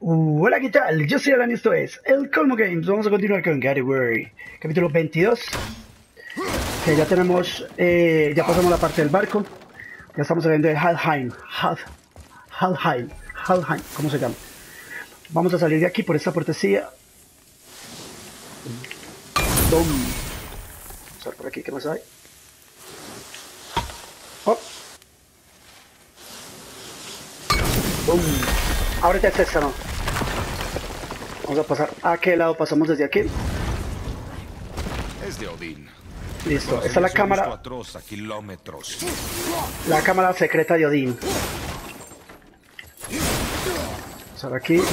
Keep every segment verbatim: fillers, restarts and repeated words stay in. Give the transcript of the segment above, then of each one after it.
Uh, hola, ¿qué tal? Yo soy Alan y esto es El Colmo Games. Vamos a continuar con Got Away, capítulo veintidós. Que ya tenemos, eh, ya pasamos la parte del barco. Ya estamos saliendo de Halheim. Hal, Halheim. Halheim, ¿cómo se llama? Vamos a salir de aquí por esta puertecilla. Boom. Vamos a ver por aquí, ¿qué más hay? Oh. Boom. Ábrete el sésamo. Vamos a pasar a qué lado pasamos desde aquí. Es de Odín. Listo, esta es la cámara. A kilómetros. La cámara secreta de Odín. Vamos a ver aquí.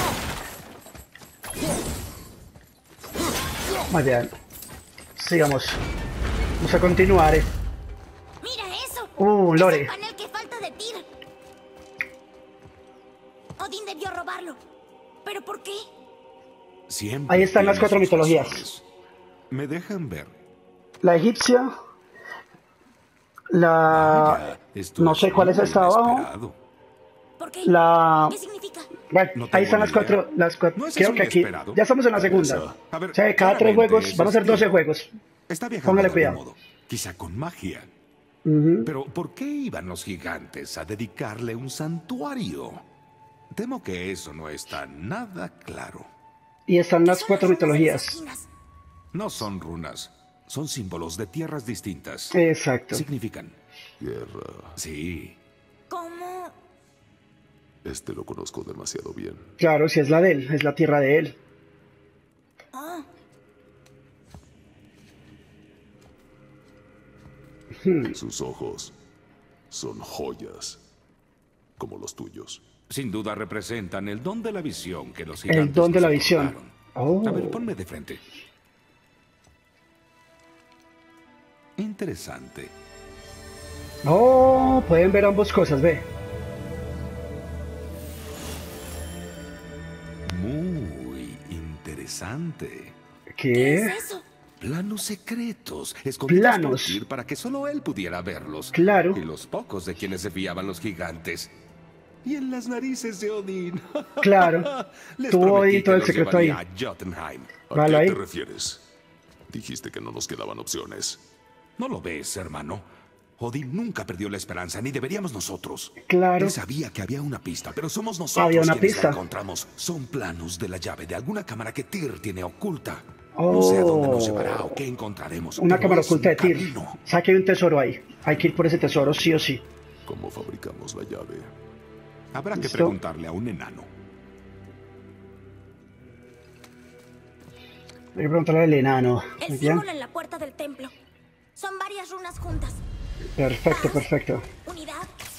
Muy bien. Sigamos. Vamos a continuar. Eh. Mira eso. Uh, Lore. Es el panel que falta de Tyr. Odín debió robarlo. ¿Pero por qué? Siempre Ahí están las cuatro tiene sus mitologías. razones. Me dejan ver. La egipcia. La... Vaya, esto No sé cuál es muy esta abajo. inesperado. ¿Por qué? La... ¿Qué significa? Bueno, No ahí tengo están ni las cuatro, idea. las cuatro. ¿No es Creo eso que aquí inesperado? ya estamos en la segunda. A ver, O sea, cada tres claramente juegos es van a ser doce estilo. juegos. Está viajando Póngale de cuidado. algún modo. Quizá con magia. Ujú. Pero ¿por qué iban los gigantes a dedicarle un santuario? Temo que eso no está nada claro. Y están las ¿Qué son cuatro las runas en las mitologías. esquinas? No son runas, son símbolos de tierras distintas. Exacto. Significan. Guerra. Sí. ¿Cómo? Este lo conozco demasiado bien. Claro, si es la de él, es la tierra de él. Ah, Sus ojos son joyas, como los tuyos. Sin duda representan el don de la visión que los El gigantes don de nos la visión. otorgaron. Oh. A ver, ponme de frente. Interesante. Oh, pueden ver ambas cosas, ve. Muy interesante. ¿qué ¿Qué? es eso? Planos secretos, escondidos Planos. por Tyr para que solo él pudiera verlos. Claro. Y los pocos de quienes se fiaban los gigantes. Y en las narices de Odín. Claro. Les Tuvo prometí ahí todo que el los secreto ahí. llevaría a Jotunheim. ¿A Vale, qué ahí. te refieres? Dijiste que no nos quedaban opciones. ¿No lo ves, hermano? Odín nunca perdió la esperanza, ni deberíamos nosotros. Claro. Él sabía que había una pista, pero somos nosotros Había una quienes pista. la encontramos. Son planos de la llave de alguna cámara que Tyr tiene oculta. No sé a dónde nos Oh. llevará o qué encontraremos. Una pero cámara es un oculta de Tyr. camino. Saque un tesoro ahí. Hay que ir por ese tesoro, sí o sí. ¿Cómo fabricamos la llave? Habrá que ¿Listo? preguntarle a un enano. Hay que preguntarle al enano. El Muy bien. símbolo en la puerta del templo. Son varias runas juntas. Perfecto, perfecto. Unidad.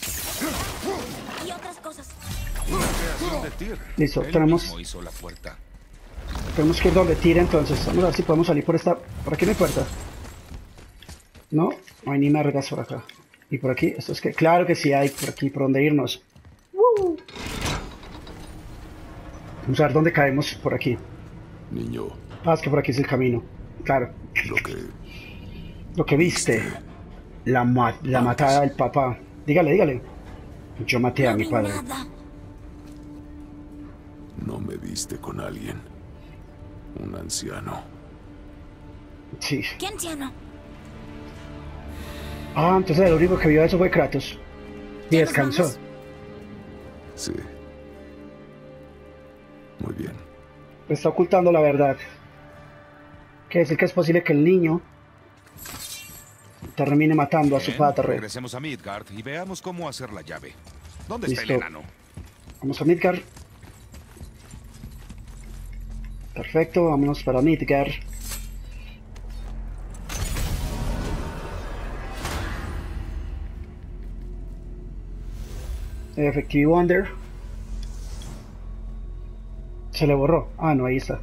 Y otras cosas. Creación de Tyr. Listo, Él tenemos- mismo hizo la puerta. Tenemos que ir donde tire entonces. Vamos a ver si podemos salir por esta... ¿Por aquí no hay puerta? No, no hay ni mergas por acá. ¿Y por aquí? Esto es que... Claro que sí hay por aquí, por donde irnos. ¡Woo! Vamos a ver dónde caemos por aquí. Niño, Ah, es que por aquí es el camino. Claro. lo que Lo que viste. La, ma- la matada del papá. Dígale, dígale. Yo maté a No mi vi padre. nada. no me viste con alguien. Un anciano. Sí. ¿Qué anciano? Ah, entonces el único que vio eso fue Kratos. Y ¿Ya nos descansó. vamos? Sí. Muy bien. Está ocultando la verdad. Quiere decir que es posible que el niño termine matando a su Bien, padre. regresemos a Midgard y veamos cómo hacer la llave. ¿Dónde está el Listo. enano? Vamos a Midgard. Perfecto, vámonos para Midgard. Effective Wonder. Se le borró. Ah, no, ahí está.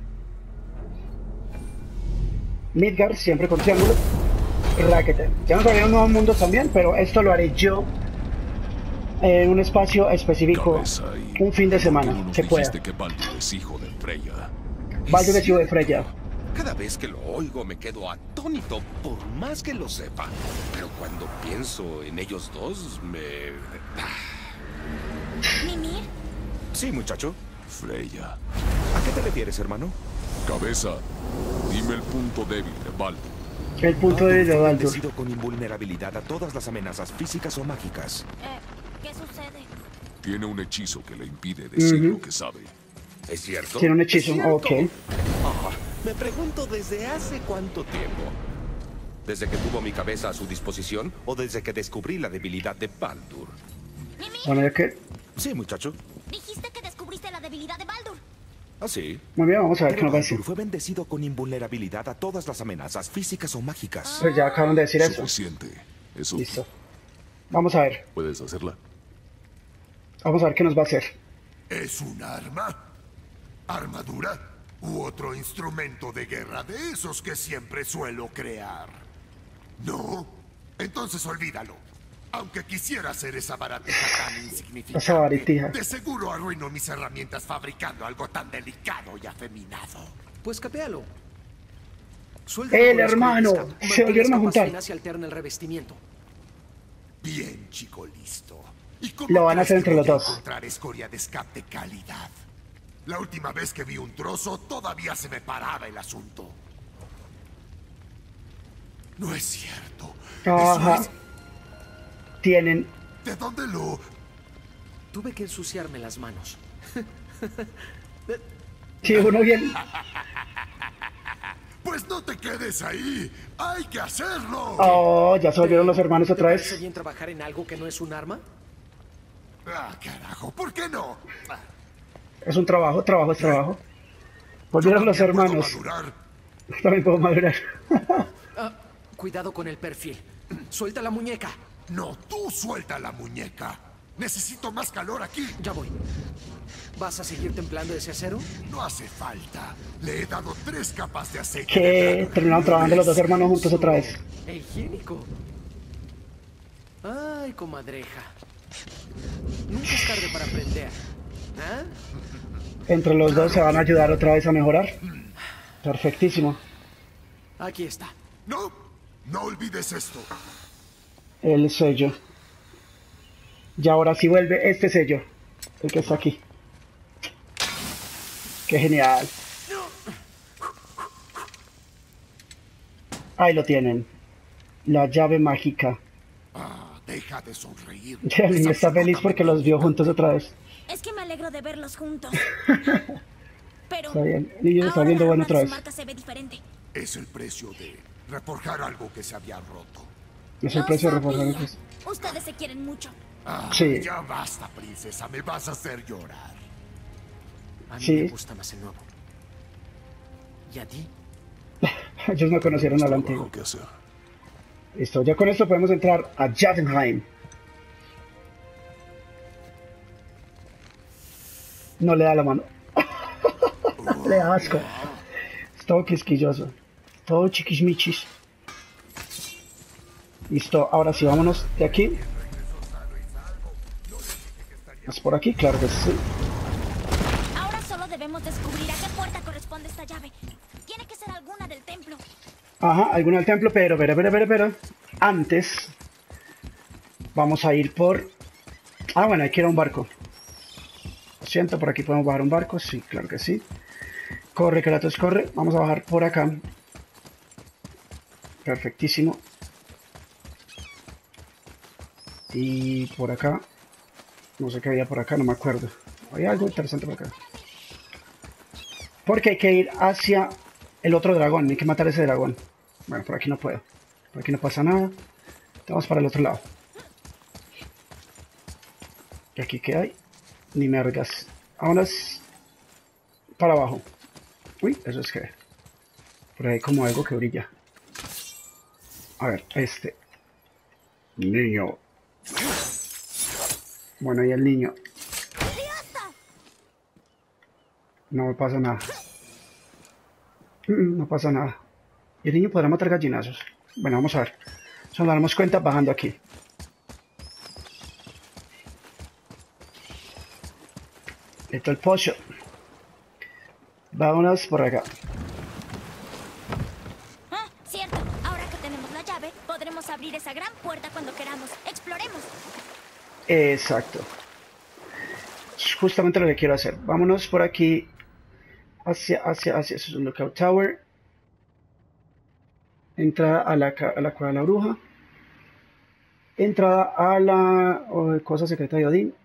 Midgard, siempre con triángulo. Rackete. Ya nos abrieron nuevos mundos también, pero esto lo haré yo en un espacio específico, Cabeza y- un fin de ¿Por qué semana, no nos se pueda. dijiste que Baldur es hijo de Freya? Baldur es hijo de Freya. Cada vez que lo oigo me quedo atónito, por más que lo sepa. Pero cuando pienso en ellos dos, me... ¿Mimir? Sí, muchacho. Freya. ¿A qué te refieres, hermano? Cabeza, dime el punto débil de Baldur. El punto de Baldur fue Baldur. bendecido con invulnerabilidad a todas las amenazas físicas o mágicas. Eh, ¿qué sucede? Tiene un hechizo que le impide decir Ujú. lo que sabe. ¿Es cierto? Tiene un hechizo, ¿Es cierto? ok. Ah, me pregunto desde hace cuánto tiempo. ¿Desde que tuvo mi cabeza a su disposición o desde que descubrí la debilidad de Baldur? Mimi, Bueno, ya que... Sí, muchacho. dijiste que descubriste la debilidad de Baldur. ¿Ah, sí? Muy bien, vamos a ver qué Pero nos va a decir. Baldur fue bendecido con invulnerabilidad a todas las amenazas físicas o mágicas. Pues ya acaban de decir eso. Suficiente. Eso. Listo. Vamos a ver. ¿Puedes hacerla? Vamos a ver qué nos va a hacer. ¿Es un arma? ¿Armadura? ¿U otro instrumento de guerra de esos que siempre suelo crear? ¿No? Entonces olvídalo. Aunque quisiera hacer esa baratija tan insignificante, Esa baratija. de seguro arruino mis herramientas fabricando algo tan delicado y afeminado. Pues capéalo. El hermano, se volvieron a juntar. Y alterna el revestimiento. Bien, chico listo. ¿Y cómo Lo van a crees hacer entre que los voy a dos. encontrar escoria de escape de calidad? La última vez que vi un trozo, todavía se me paraba el asunto. No es cierto. Ajá. Eso es... Tienen... ¿De dónde lo...? Tuve que ensuciarme las manos. Sí, uno bien... Pues no te quedes ahí. ¡Hay que hacerlo! Oh, ya se volvieron los hermanos ¿Te otra parece vez. bien trabajar en algo que no es un arma? Ah, carajo, ¿por qué no? Es un trabajo, trabajo es trabajo. Volvieron los También puedo hermanos. madurar. También puedo madurar. Ah, cuidado con el perfil. Suelta la muñeca. No, tú suelta la muñeca. Necesito más calor aquí. Ya voy. ¿Vas a seguir templando ese acero? No hace falta. Le he dado tres capas de aceite. Que de terminaron trabajando los dos hermanos juntos otra vez. E higiénico. Ay, comadreja. Nunca es tarde para aprender. ¿Ah? Entre los dos se van a ayudar otra vez a mejorar. Perfectísimo. Aquí está. No, no olvides esto. El sello. Y ahora sí vuelve este sello. El que está aquí. Qué genial. Ahí lo tienen. La llave mágica. Ah, deja de sonreír. Ya el niño está feliz porque los vio juntos otra vez. Es que me alegro de verlos juntos. Pero Está bien. El niño está ahora viendo la bueno arma otra de vez. su marca se ve diferente. Es el precio de reforjar algo que se había roto. Es el Lo precio de sabía. reforzar eso. Ustedes se quieren mucho. Ah, Sí. ya basta, princesa. Me vas a hacer llorar. A mí Sí. me gusta más el nuevo. ¿Y a ti? Ellos no conocieron al Trabajo antiguo. que hacer. Listo, ya con esto podemos entrar a Jotunheim. No le da la mano. Le da asco. Es todo quisquilloso. Todo chiquismichis. Listo, ahora sí, vámonos de aquí. ¿Es por aquí? Claro que sí. Ahora solo debemos descubrir a qué puerta corresponde esta llave. Tiene que ser alguna del templo. Ajá, alguno del templo, pero, pero, pero, pero, pero. Antes, vamos a ir por... Ah, bueno, hay que ir a un barco. Lo siento, por aquí podemos bajar un barco. Sí, claro que sí. Corre, Kratos, corre. Vamos a bajar por acá. Perfectísimo. Y por acá. No sé qué había por acá, no me acuerdo. Había algo interesante por acá. Porque hay que ir hacia el otro dragón. Hay que matar a ese dragón. Bueno, por aquí no puedo. Por aquí no pasa nada. Vamos para el otro lado. ¿Y aquí qué hay? Ni mergas. Vámonos para abajo. Uy, eso es que... Por ahí hay como algo que brilla. A ver, este. Niño. Bueno, y el niño. No me pasa nada. Mm, No pasa nada. ¿Y el niño podrá matar gallinazos? Bueno, vamos a ver. Eso nos damos cuenta bajando aquí. Esto el pollo. Vámonos por acá. Ah, cierto. Ahora que tenemos la llave, podremos abrir esa gran puerta cuando queramos. Exploremos. Exacto. justamente lo que quiero hacer. Vámonos por aquí. Hacia, hacia, hacia. Eso es un Lookout Tower. Entrada a la, a la cueva de la bruja. Entrada a la oh, cosa secreta de Odín.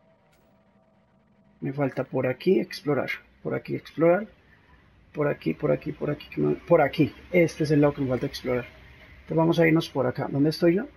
Me falta por aquí explorar. Por aquí explorar. Por aquí, por aquí, por aquí. Por aquí. Este es el lado que me falta explorar. Entonces vamos a irnos por acá. ¿Dónde estoy yo?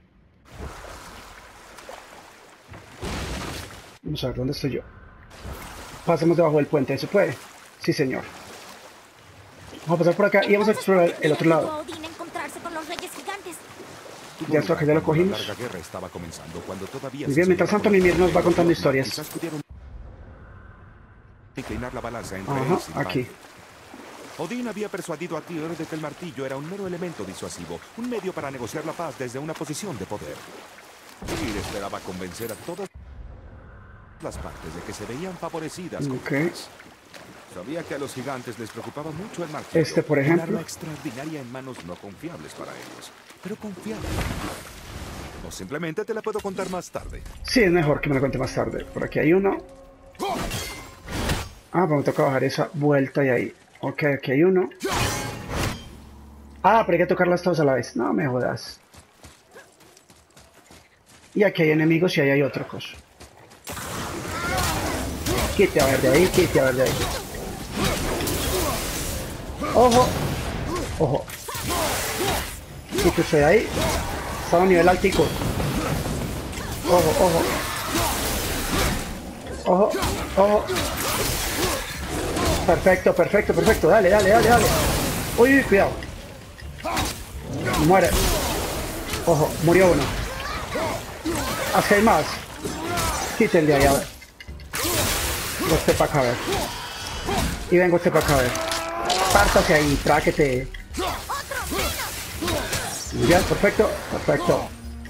Vamos a ver, ¿dónde estoy yo? Pasemos debajo del puente. ¿Se puede? Sí, señor. Vamos a pasar por acá y vamos a explorar el otro lado. Odín encontrarse con los reyes gigantes. Ya esto acá ya lo cogimos. La larga guerra estaba comenzando cuando todavía Muy bien, mientras tanto Mimir nos va contando historias. Quizás pudieron inclinar la balanza entre Ajá, ellos y aquí. Tyr. Odín había persuadido a Tyr de que el martillo era un mero elemento disuasivo, un medio para negociar la paz desde una posición de poder. Tyr esperaba convencer a todas las partes de que se veían favorecidas con Ok. la paz. Sabía que a los gigantes les preocupaba mucho el martillo. Este, por un ejemplo. arma extraordinaria en manos no confiables para ellos, pero confiables. O simplemente te la puedo contar más tarde. Sí, es mejor que me lo cuente más tarde. Por aquí hay uno. Ah, pero me toca bajar esa vuelta y ahí. Ok, aquí hay uno. Ah, pero hay que tocarlas todas a la vez. No me jodas. Y aquí hay enemigos y ahí hay otra cosa. Quite a ver de ahí, quite a ver de ahí. Ojo. Ojo. Quítese de ahí. Está a un nivel altico. Ojo, ojo. Ojo, ojo. Perfecto, perfecto, perfecto. Dale, dale, dale, dale. Uy, uy, cuidado. Muere. Ojo, murió uno. Haz que hay más. Quiten de ahí, a ver. Vengo usted para acá, a ver. Y vengo usted para acá, a ver. Pártase ahí, tráquete. Ya, perfecto, perfecto.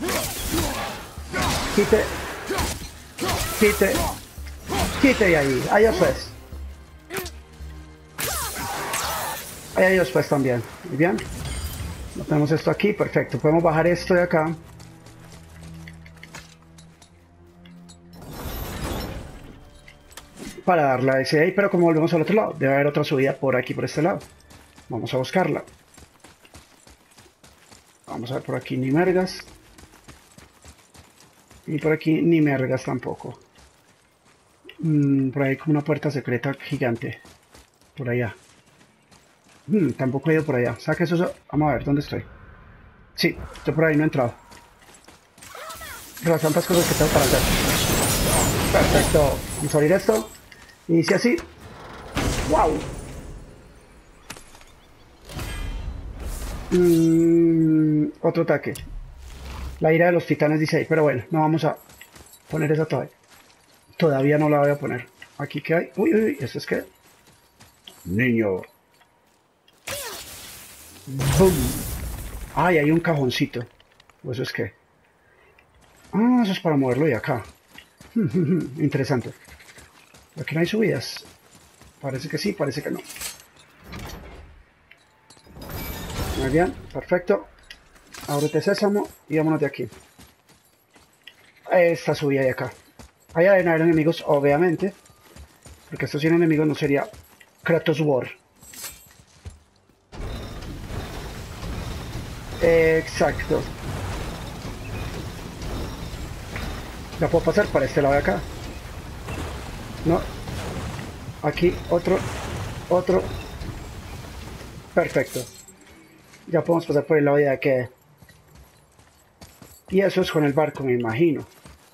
Quite. Quite. Quite de ahí. Ahí después. Ahí después también. Muy bien. No tenemos esto aquí, perfecto. Podemos bajar esto de acá. Para darla a ese ahí, pero como volvemos al otro lado, debe haber otra subida por aquí, por este lado. Vamos a buscarla. Vamos a ver por aquí, ni mergas. Y por aquí, ni mergas tampoco. Mm, por ahí hay como una puerta secreta gigante. Por allá. Mm, tampoco he ido por allá. Saca eso. Vamos a ver, ¿dónde estoy? Sí, estoy por ahí, no he entrado. De las tantas cosas que tengo para hacer. Perfecto. Vamos a abrir esto. Y dice así. ¡Wow! Mm, otro ataque. La ira de los titanes dice ahí, pero bueno, no vamos a poner esa todavía. Todavía no la voy a poner. Aquí que hay. Uy, uy, uy, ¿esto es qué? Niño. ¡Bum! Ay, hay un cajoncito. ¿O eso es qué? Ah, eso es para moverlo de acá. Interesante. Aquí no hay subidas. Parece que sí, parece que no. Muy bien, perfecto. Ábrete sésamo y vámonos de aquí. Esta subida de acá. Allá deben haber enemigos, obviamente. Porque estos sin enemigos no sería Kratos War. Exacto. La puedo pasar para este lado de acá. No. Aquí, otro. Otro. Perfecto. Ya podemos pasar por el lado de aquí. Y eso es con el barco, me imagino.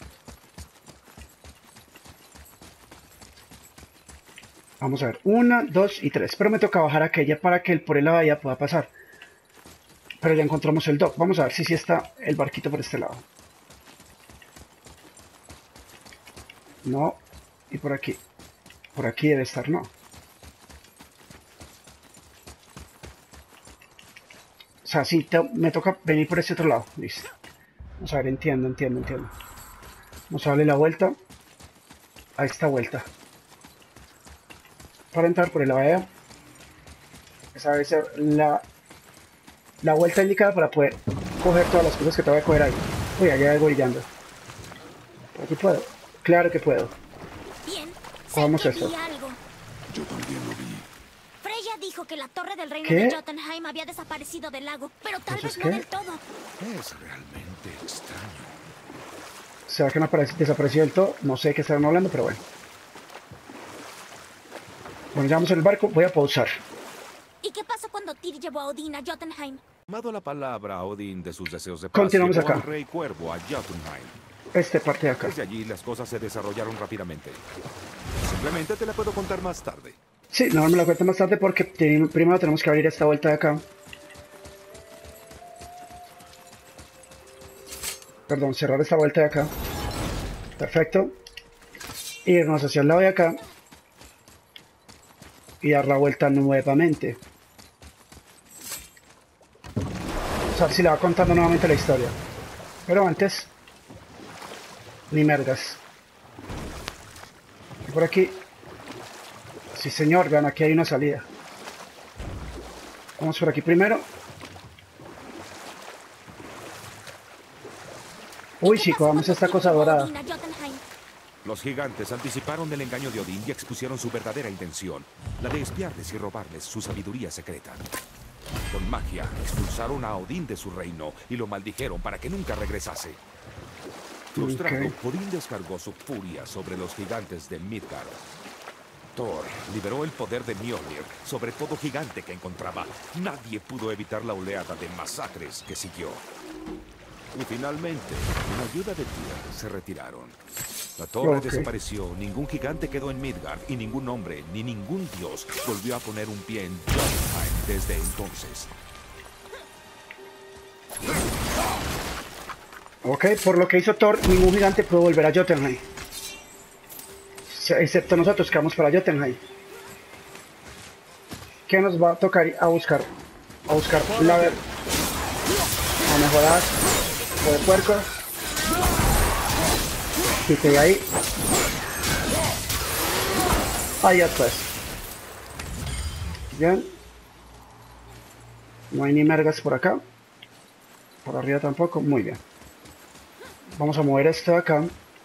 Vamos a ver. Una, dos y tres. Pero me toca bajar aquella para que el por el lado de allá pueda pasar. Pero ya encontramos el dock. Vamos a ver si sí está el barquito por este lado. No. Y por aquí. Por aquí debe estar, no. O sea, sí, te, me toca venir por este otro lado. Listo. Vamos a ver, entiendo, entiendo, entiendo. Vamos a darle la vuelta a esta vuelta. Para entrar por el lado de allá. Esa debe ser la, la vuelta indicada para poder coger todas las cosas que te voy a coger ahí. Uy, allá voy brillando. ¿Por aquí puedo? Claro que puedo. Cojamos sé que esto. vi algo. Yo también lo vi. Freya dijo que la torre del reino ¿Qué? de Jotunheim había desaparecido del lago, pero tal vez ¿Entonces no qué? del todo. Es realmente extraño. ¿Será que no aparece, desapareció del todo? No sé de qué estaban hablando, pero bueno. Bueno, ya vamos en el barco. Voy a pausar. ¿Y qué pasó cuando Tyr llevó a Odín a Jotunheim? Tomado la palabra a Odín de sus deseos de paz, Continuamos llevó acá. al rey Cuervo a Jotunheim. Este parte de acá. Desde allí las cosas se desarrollaron rápidamente. Simplemente te la puedo contar más tarde. Sí, no me la cuento más tarde porque ten- primero tenemos que abrir esta vuelta de acá. Perdón, cerrar esta vuelta de acá. Perfecto. Irnos hacia el lado de acá. Y dar la vuelta nuevamente. Vamos a ver si le va contando nuevamente la historia. Pero antes... Ni mergas. Y por aquí... Sí, señor, vean, aquí hay una salida. Vamos por aquí primero. Uy, ¿Qué chico, pasó vamos a cuando esta Tyr cosa llevó a dorada. Odín a Jotunheim? Los gigantes anticiparon el engaño de Odín y expusieron su verdadera intención, la de espiarles y robarles su sabiduría secreta. Con magia, expulsaron a Odín de su reino y lo maldijeron para que nunca regresase. Frustrado, Ok. Odín descargó su furia sobre los gigantes de Midgard. Thor liberó el poder de Mjolnir sobre todo gigante que encontraba. Nadie pudo evitar la oleada de masacres que siguió. Y finalmente, con ayuda de Tyr, se retiraron. La torre Ok. desapareció, ningún gigante quedó en Midgard y ningún hombre ni ningún dios volvió a poner un pie en Jotunheim desde entonces. Ok, por lo que hizo Thor, ningún gigante pudo volver a Jotunheim. Se- Excepto nosotros que vamos para Jotunheim. ¿Qué nos va a tocar a buscar? A buscar la ver... A mejorar. Hijo de puerco. Quite de ahí. Ahí atrás. Bien. No hay ni mergas por acá. Por arriba tampoco. Muy bien. Vamos a mover esto de acá.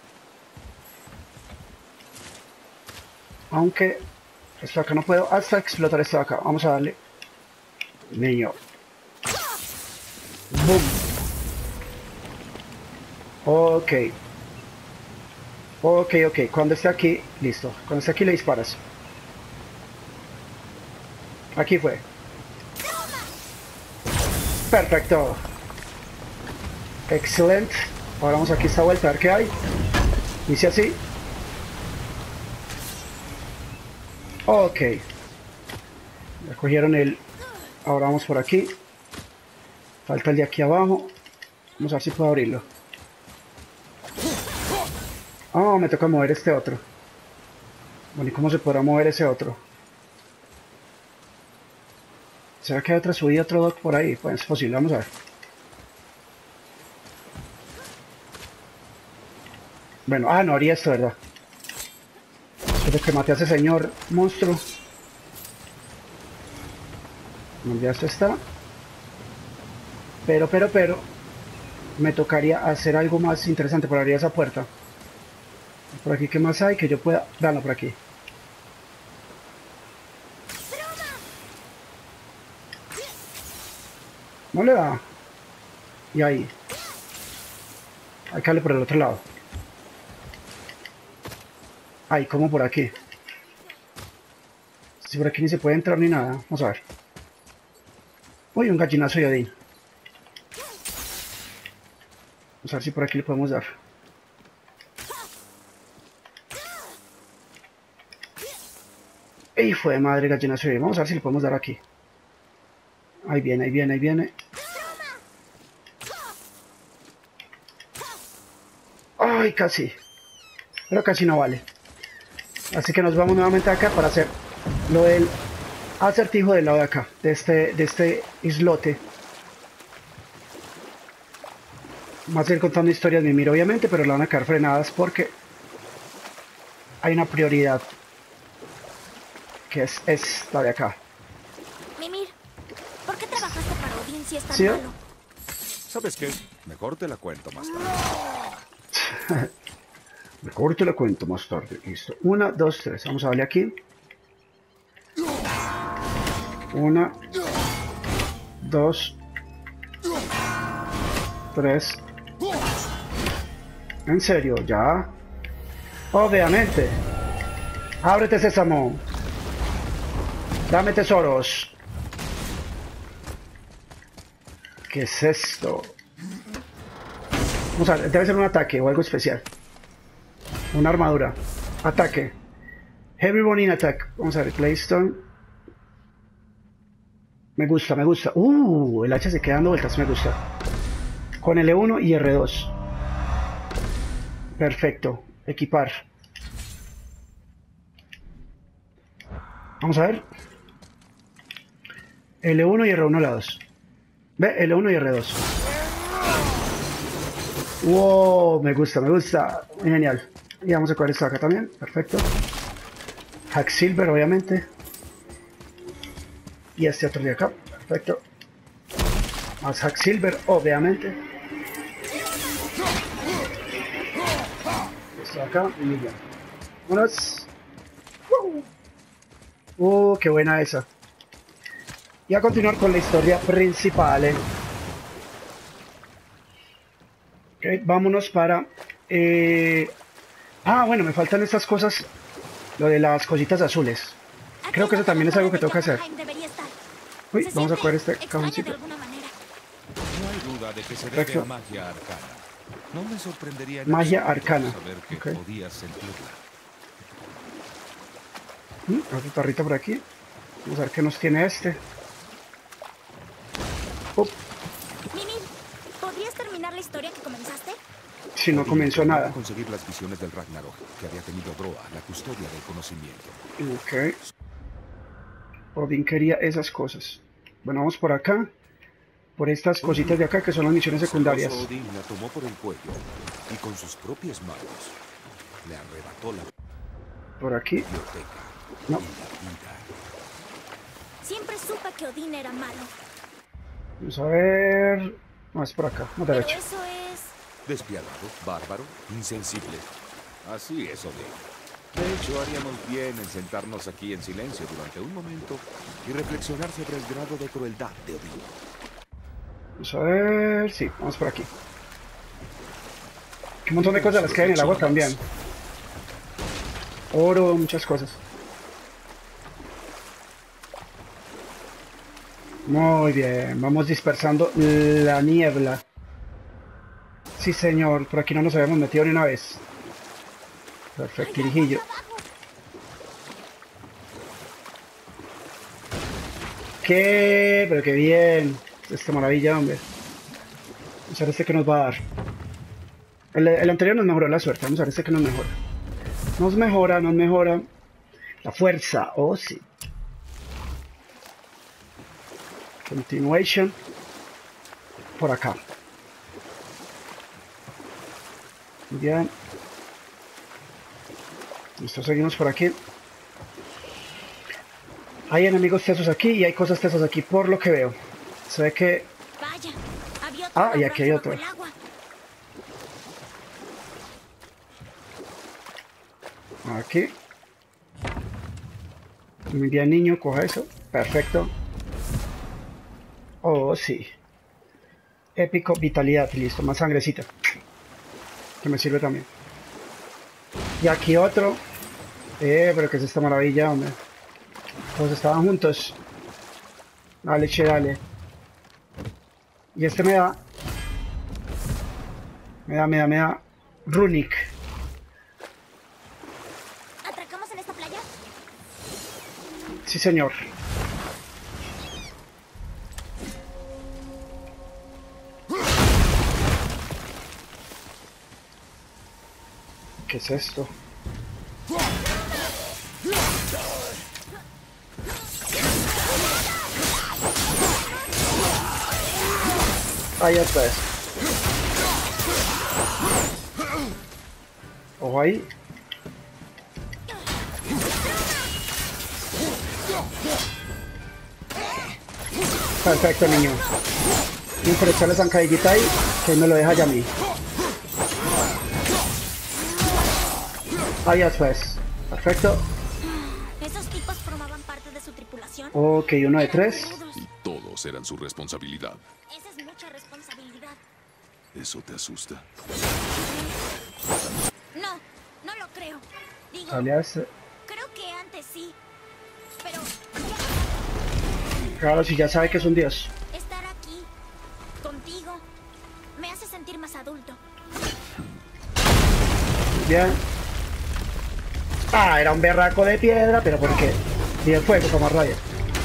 Aunque esto de acá no puedo hasta explotar esto de acá. Vamos a darle. Niño. Boom. Ok. Ok, ok. Cuando esté aquí, listo. Cuando esté aquí le disparas. Aquí fue. Perfecto. Excelente. Ahora vamos aquí a esta vuelta a ver qué hay. Dice así. Ok. Ya cogieron el... Ahora vamos por aquí. Falta el de aquí abajo. Vamos a ver si puedo abrirlo. Oh, me toca mover este otro. Bueno, ¿y cómo se podrá mover ese otro? ¿Será que hay otra subida, otro dock por ahí? Pues es posible, vamos a ver. Bueno, ah, no haría esto, ¿verdad? Desde que maté a ese señor monstruo. Bueno, ya esto está. Pero, pero, pero... Me tocaría hacer algo más interesante por abrir esa puerta. Por aquí, ¿qué más hay? Que yo pueda... Dale, por aquí. No le da. Y ahí. Hay que darle por el otro lado. Ahí, como por aquí. Si por aquí ni se puede entrar ni nada. Vamos a ver. Uy, un gallinazo de Odín. Vamos a ver si por aquí le podemos dar. ¡Ey, fue de madre gallinazo de Odín! Vamos a ver si le podemos dar aquí. Ahí viene, ahí viene, ahí viene. ¡Ay, casi! Pero casi no vale. Así que nos vamos nuevamente acá para hacer lo del acertijo del lado de acá, de este, de este islote. Más ir contando historias de Mimir, obviamente, pero le van a quedar frenadas porque hay una prioridad que es esta de acá. Mimir, ¿por qué trabajaste para Odín si es tan ¿Sí? malo? ¿Sabes qué? Mejor te la cuento más tarde. Mejor te lo cuento más tarde. Listo. Una, dos, tres. Vamos a darle aquí. Una, dos, tres. En serio, ya. Obviamente. Ábrete, sésamo. Dame tesoros. ¿Qué es esto? Vamos a ver, debe ser un ataque o algo especial. Una armadura. Ataque. Heavy Running Attack. Vamos a ver, Playstone. Me gusta, me gusta. Uh, el hacha se queda dando vueltas, me gusta. Con L uno y R dos. Perfecto. Equipar. Vamos a ver. L uno y R uno lados. Ve, L uno y R dos. Wow, me gusta, me gusta. Muy genial. Y vamos a coger esto acá también. Perfecto. Hacksilver, obviamente. Y este otro de acá. Perfecto. Más Hacksilver, obviamente. Esto de acá. Y muy bien. Vámonos. Uh, qué buena esa. Y a continuar con la historia principal. ¿eh? Ok, vámonos para... Eh... Ah, bueno, me faltan estas cosas. Lo de las cositas azules. Creo que eso también es algo que tengo que hacer. Uy, vamos a coger este cajoncito. No hay duda de que se debe a magia arcana. No me sorprendería en Magia absoluto arcana. saber que Okay. podías sentirla. Mm, otro tarrito por aquí. Vamos a ver qué nos tiene este. Oh, Mimir, ¿podrías terminar la historia que comenzaste? si no comenzó nada. Conseguir las visiones del Ragnarok que había tenido Droa, la custodia del conocimiento. Ok. Odín quería esas cosas. Bueno, vamos por acá. Por estas cositas de acá que son las misiones secundarias. Celoso Odín la tomó por el cuello y con sus propias manos le arrebató la Por aquí. biblioteca No. y la vida. Siempre supe que Odín era malo. Vamos a ver. No, es por acá. No, Pero derecho. eso es... Despiadado, bárbaro, insensible. Así es, Odín. De hecho, haríamos bien en sentarnos aquí en silencio durante un momento y reflexionar sobre el grado de crueldad de Odín. Vamos a ver. Sí, vamos por aquí. Un montón de cosas las que hay en el agua también. Oro, muchas cosas. Muy bien, vamos dispersando la niebla. Sí, señor, por aquí no nos habíamos metido ni una vez. Perfecto, dirijillo. ¿Qué? Pero qué bien. Esta maravilla, hombre. Vamos a ver este que nos va a dar. El, el anterior nos mejoró la suerte. Vamos a ver este que nos mejora. Nos mejora, nos mejora. La fuerza, oh sí. Continuation. Por acá. Bien. Listo, seguimos por aquí. Hay enemigos tesos aquí y hay cosas tesas aquí, por lo que veo. Se ve que... Vaya, había otro Ah, y aquí hay naufragio otro. bajo el agua. Aquí. Muy bien, niño, coja eso. Perfecto. Oh, sí. Épico, vitalidad, listo, más sangrecita. Que me sirve también. Y aquí otro. Eh, pero que es esta maravilla, hombre. Todos estaban juntos. Dale, che, dale. Y este me da. Me da, me da, me da. Runic. ¿Atracamos en esta playa? Sí, señor. ¿Qué es esto? Ahí está eso. Ojo ahí. Perfecto, niño. Y por echarle zancadillita ahí, que me lo deja ya a mí. Adiós pues. Perfecto. ¿Esos tipos formaban parte de su tripulación? Ok, uno de tres. Y todos eran su responsabilidad. Esa es mucha responsabilidad. ¿Eso te asusta? No, no lo creo. Digo, Alias. creo que antes sí. Pero Claro, si ya sabe que es un dios. estar aquí, contigo, me hace sentir más adulto. Bien. Ah, era un berraco de piedra, pero ¿por qué? Y el fuego como raya.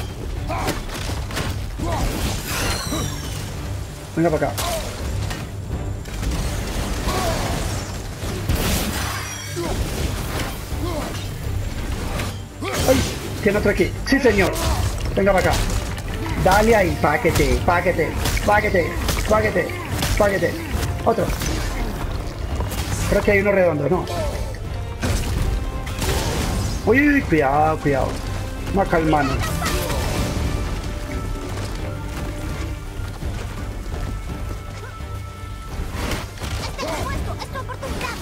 Venga para acá. ¡Ay! Tiene otro aquí. Sí, señor. Venga para acá. Dale ahí. Paquete, paquete, paquete, paquete, paquete. Otro. Creo que hay uno redondo, ¿no? Uy, uy, uy, cuidado, cuidado. Vamos a calmarnos. ¡Estás puesto! ¡Es tu oportunidad!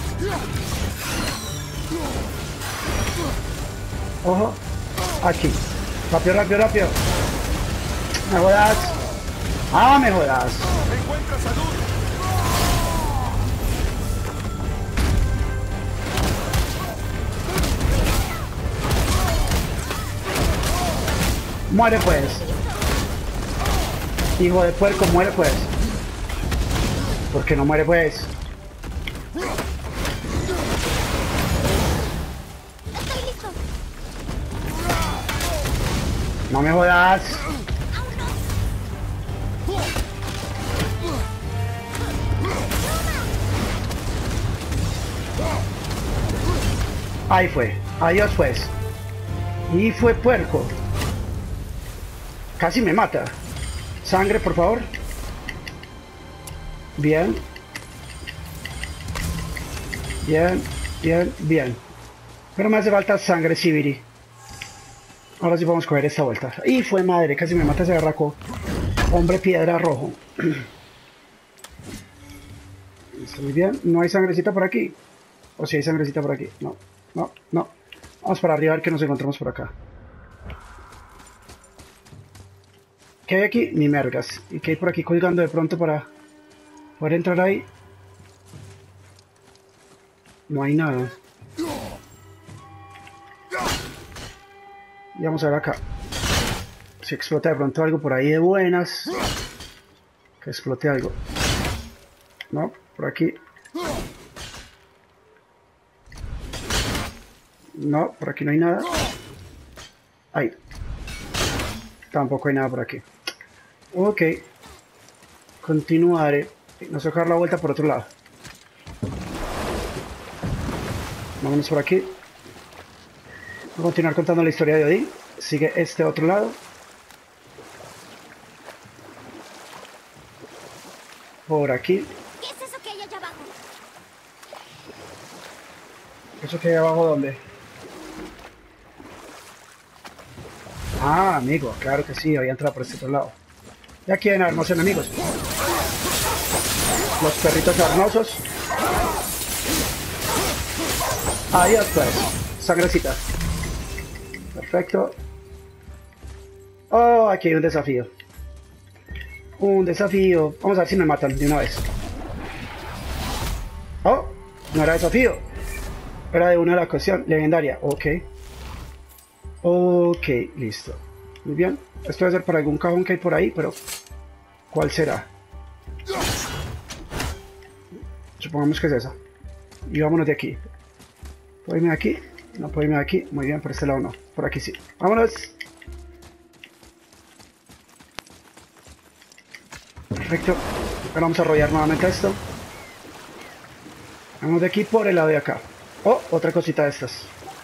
Ojo. Aquí. Rápido, rápido, rápido. Me jodas. Ah, me jodas. ¡Encuentra salud! Muere pues. Hijo de puerco, muere pues. ¿Por qué no muere pues? ¡Estoy listo! No me jodas. Ahí fue. Adiós pues. Y fue puerco. Casi me mata. Sangre, por favor. Bien. Bien, bien, bien. Pero me hace falta sangre, Sibiri. Ahora sí vamos a coger esta vuelta. Y fue madre, casi me mata ese barraco. Hombre piedra rojo. Listo, muy bien. No hay sangrecita por aquí. O si hay sangrecita por aquí. No, no, no. Vamos para arriba a ver qué nos encontramos por acá. ¿Qué hay aquí? Ni mergas. ¿Y qué hay por aquí colgando de pronto para poder entrar ahí? No hay nada. Y vamos a ver acá. Si explota de pronto algo por ahí de buenas. Que explote algo. No, por aquí. No, por aquí no hay nada. Ahí. Tampoco hay nada por aquí. Ok. Continuaré. Nos toca dar la vuelta por otro lado. Vámonos por aquí. Voy a continuar contando la historia de Odín. Sigue este otro lado. Por aquí. ¿Qué es eso que hay allá abajo? ¿Eso que hay abajo dónde? Ah, amigo, claro que sí, había entrado por este otro lado. Y aquí hay hermosos enemigos. Los perritos arnosos. Adiós pues. Sangrecita. Perfecto. Oh, aquí hay un desafío. Un desafío. Vamos a ver si me matan de una vez. Oh, no era desafío. Era de una de la cuestión legendaria. Ok. Ok, listo. Muy bien. Esto debe ser para algún cajón que hay por ahí, pero ¿cuál será? Supongamos que es esa. Y vámonos de aquí. ¿Puedo irme de aquí? No puedo irme de aquí. Muy bien, por este lado no. Por aquí sí. ¡Vámonos! Perfecto. Ahora vamos a arrollar nuevamente esto. Vamos de aquí por el lado de acá. Oh, otra cosita de estas.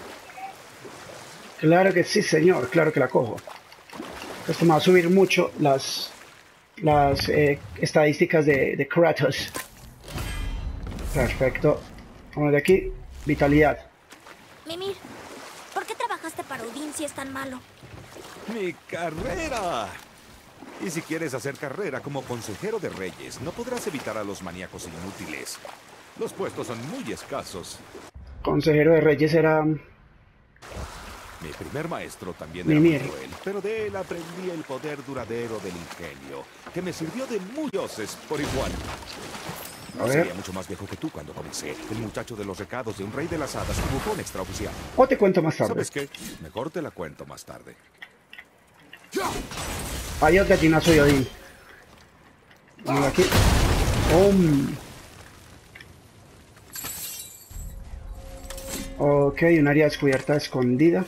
Claro que sí, señor. Claro que la cojo. Esto me va a subir mucho las, las eh, estadísticas de, de Kratos. Perfecto. Vamos de aquí. Vitalidad. Mimir, ¿por qué trabajaste para Odín si es tan malo? ¡Mi carrera! Y si quieres hacer carrera como consejero de reyes, no podrás evitar a los maníacos inútiles. Los puestos son muy escasos. consejero de reyes era... Mi primer maestro también Mi era muy miel. cruel, pero de él aprendí el poder duradero del ingenio, que me sirvió de muchos dioses por igual. A ver. Sería mucho más viejo que tú cuando comencé. El muchacho de los recados de un rey de las hadas, tu bufón extraoficial. O te cuento más tarde. ¿Sabes qué? Mejor te la cuento más tarde. Adiós, gallinazo de Odín. Vamos aquí. ¡Pum! Ok, un área descubierta escondida.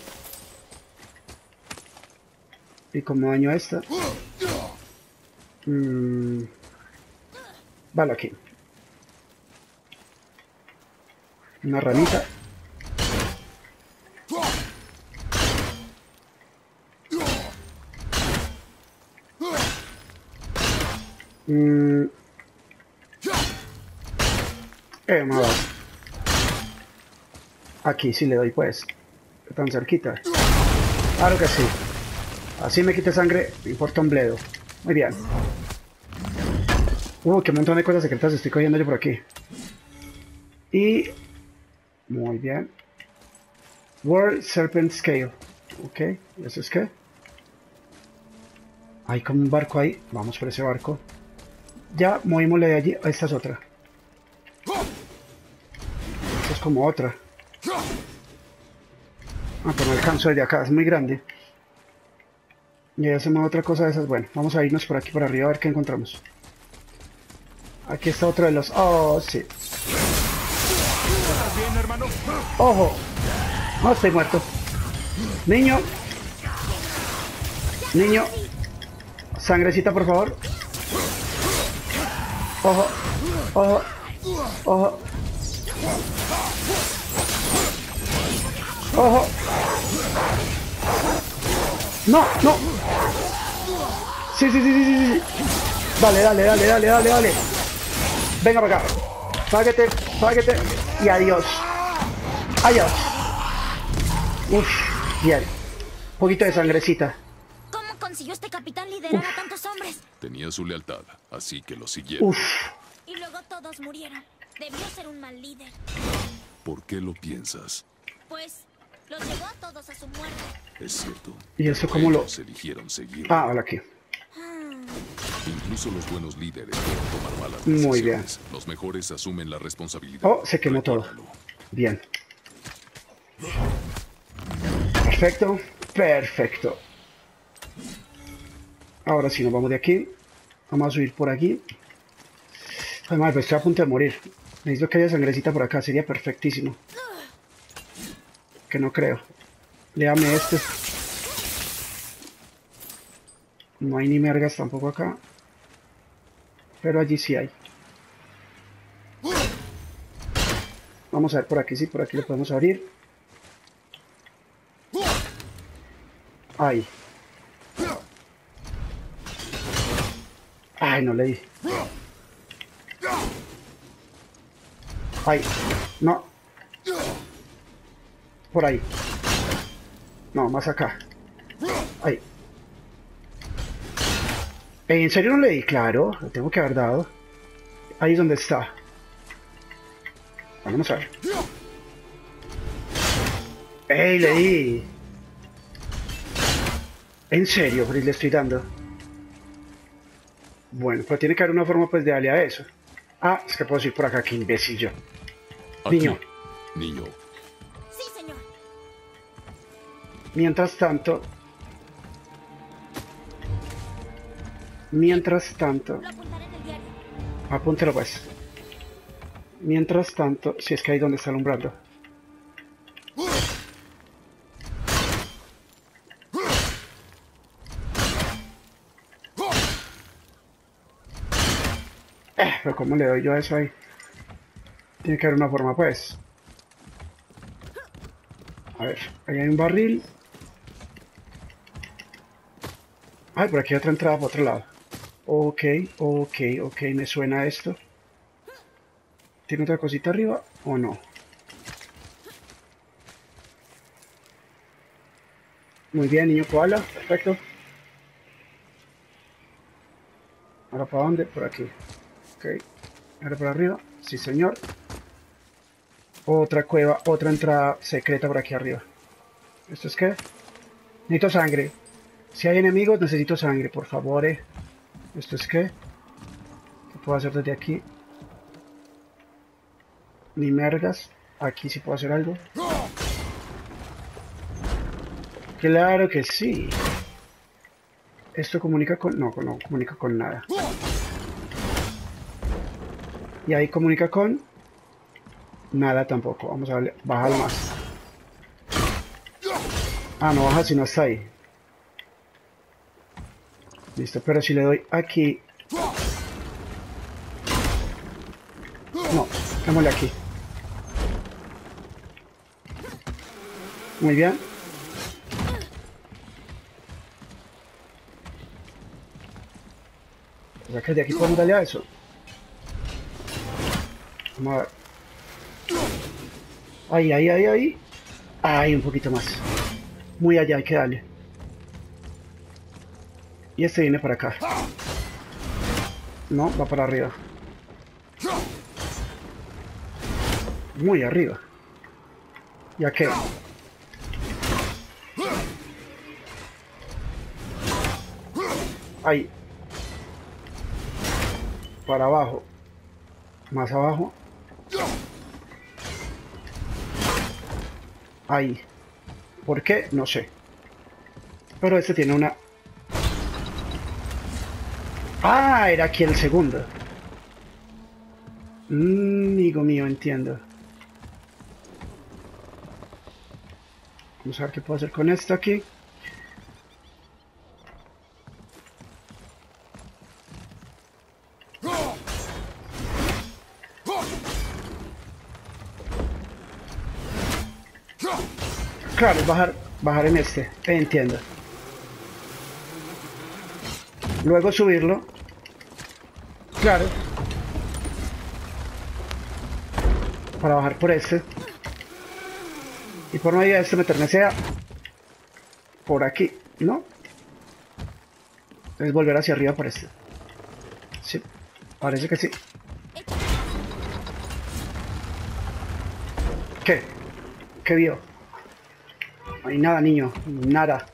¿Y cómo daño esta? Mm. Vale, aquí. Una ranita. Mm. Eh, me va. Aquí sí le doy, pues. Tan cerquita. Claro que sí. Así me quite sangre, me importa un bledo. Muy bien. Uh, qué montón de cosas secretas estoy cogiendo yo por aquí. Y... Muy bien. World Serpent Scale. Ok, ¿eso es qué? Hay como un barco ahí. Vamos por ese barco. Ya movímosle de allí. Esta es otra. Esta es como otra. Ah, pero no alcanzo desde acá. Es muy grande. Y ahí hacemos otra cosa de esas. Bueno, vamos a irnos por aquí por arriba a ver qué encontramos. Aquí está otro de los... Oh, sí. ¿Estás bien, hermano? ¡Ojo! No, estoy muerto. Niño. Niño. Sangrecita, por favor. Ojo. Ojo. Ojo. Ojo. No, no. Sí, sí, sí, sí, sí, sí. Dale, dale, dale, dale, dale, dale. Venga para acá. Páguete, páguete. Y adiós. Adiós. Uf, bien. Un poquito de sangrecita. ¿Cómo consiguió este capitán liderar a tantos hombres? Tenía su lealtad, así que lo siguieron. Uf. Y luego todos murieron. Debió ser un mal líder. ¿Por qué lo piensas? Pues los llevó a todos a su muerte. Es cierto. ¿Y eso cómo lo...? Ellos eligieron seguir. Ah, hola aquí. Incluso los buenos líderes pueden tomar malas Muy decisiones. Los mejores asumen la responsabilidad. Oh, se quemó todo. Recuérdalo. Bien. Perfecto. Perfecto. Ahora sí, nos vamos de aquí. Vamos a subir por aquí. Ay, madre, pues estoy a punto de morir. Necesito que haya sangrecita por acá. Sería perfectísimo. Que no creo. Léame este. No hay ni mergas tampoco acá. Pero allí sí hay. Vamos a ver por aquí, sí, por aquí lo podemos abrir. Ahí. Ay, no le di. Ahí. No. Por ahí. No, más acá. Ahí. ¿En serio no le di? Claro, lo tengo que haber dado. Ahí es donde está. Vamos a ver. ¡Ey, le di! ¿En serio? Pues le estoy dando. Bueno, pero tiene que haber una forma pues de darle a eso. Ah, es que puedo ir por acá, qué imbécil yo. Aquí, Niño. niño. Sí, señor. Mientras tanto... Mientras tanto... Lo apuntaré en el diario. Apúntelo pues. Mientras tanto, si es que ahí donde está alumbrando. Eh, pero ¿cómo le doy yo a eso ahí? Tiene que haber una forma pues. A ver, ahí hay un barril. Ay, por aquí hay otra entrada por otro lado. Ok, ok, ok, me suena esto. ¿Tiene otra cosita arriba o no? Muy bien, niño koala, perfecto. Ahora para dónde? Por aquí. Ok. Ahora para arriba. Sí, señor. Otra cueva, otra entrada secreta por aquí arriba. ¿Esto es qué? Necesito sangre. Si hay enemigos, necesito sangre, por favor. Eh. ¿Esto es qué? ¿Qué puedo hacer desde aquí? Ni mergas. Aquí sí puedo hacer algo. Claro que sí. Esto comunica con... No, no comunica con nada. Y ahí comunica con... Nada tampoco. Vamos a bajar más. Ah, no baja sino hasta ahí. Listo, pero si le doy aquí... No, démosle aquí. Muy bien. O sea que de aquí podemos darle a eso. Vamos a ver. Ahí, ahí, ahí, ahí. Ahí, un poquito más. Muy allá hay que darle. Y este viene para acá. No, va para arriba. Muy arriba. ¿Y a qué? Ahí. Para abajo. Más abajo. Ahí. ¿Por qué? No sé. Pero este tiene una... Ah, era aquí el segundo. Mm, amigo mío, entiendo. Vamos a ver qué puedo hacer con esto aquí. Claro, bajar, bajar en este, entiendo. Luego subirlo. Claro. Para bajar por este. Y por medio de este meterme sea por aquí, ¿no? Es volver hacia arriba por este. Sí, parece que sí. ¿Qué? ¿Qué vio? No hay nada, niño, nada.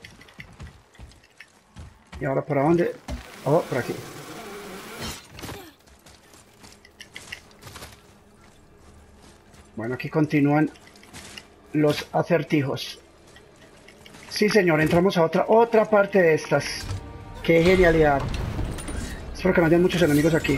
¿Y ahora por dónde? Oh, por aquí. Bueno, aquí continúan los acertijos. Sí, señor, entramos a otra otra parte de estas. ¡Qué genialidad! Espero que no hayan muchos enemigos aquí.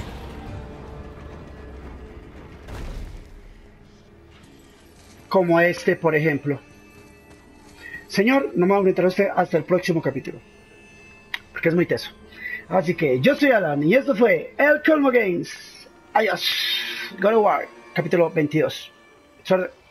Como este, por ejemplo. Señor, no me voy a meter a usted hasta el próximo capítulo. Porque es muy teso. Así que yo soy Alan y esto fue El Colmo Games. Adiós. God of War, capítulo veintidós. Suerte.